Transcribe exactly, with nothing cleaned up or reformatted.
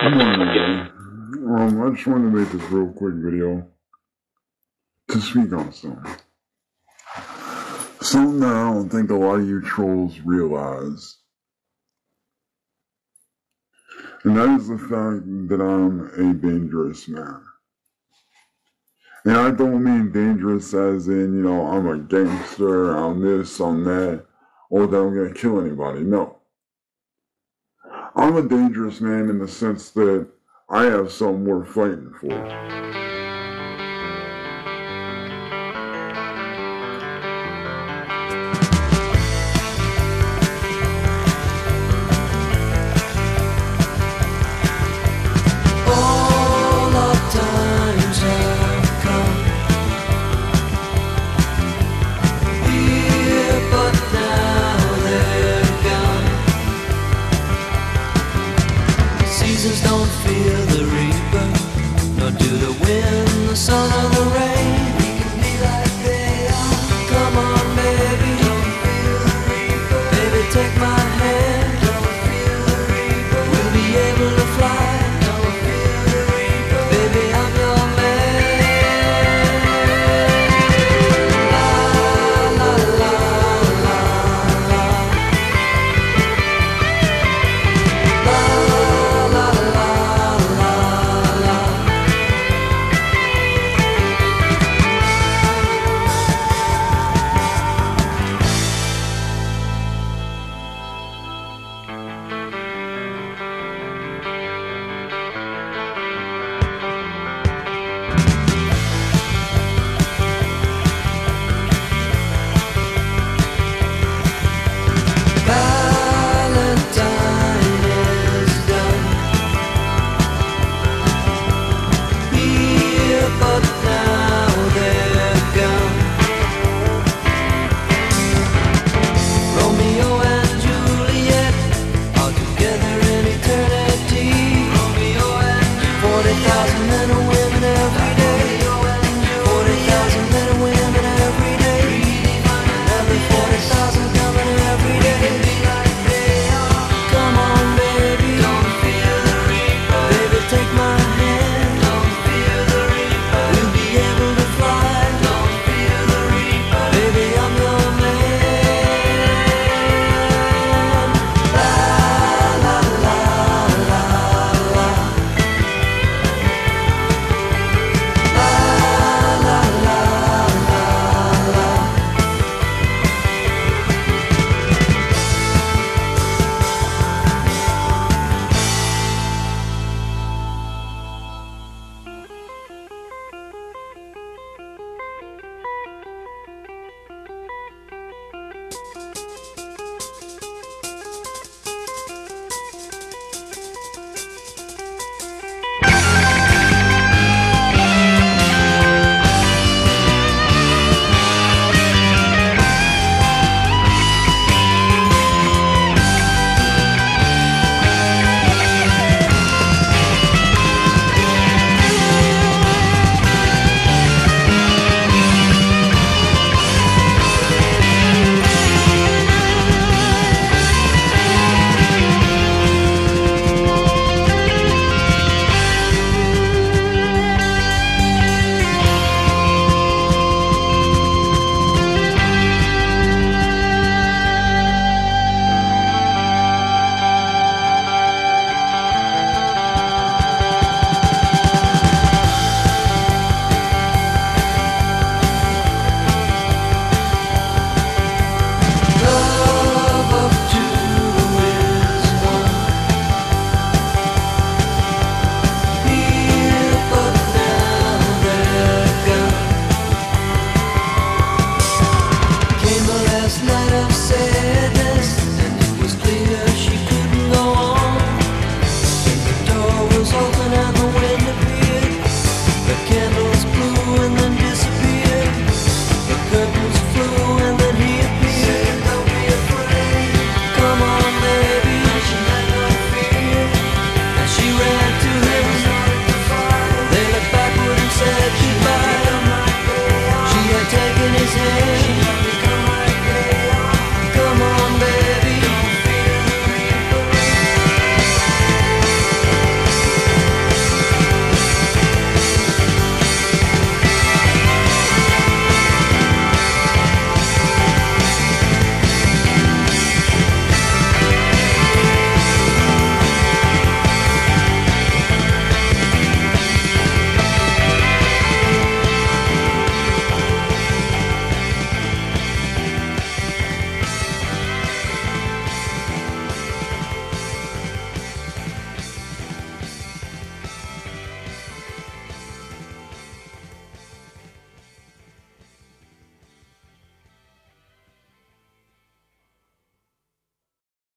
Good morning, everyone. Um, I just wanted to make this real quick video to speak on something. Something that I don't think a lot of you trolls realize. And that is the fact that I'm a dangerous man. And I don't mean dangerous as in, you know, I'm a gangster, I'm this, I'm that, or that I'm gonna kill anybody. No. I'm a dangerous man in the sense that I have something worth fighting for. Seasons don't fear the reaper, nor do the wind, the sun, or the rain.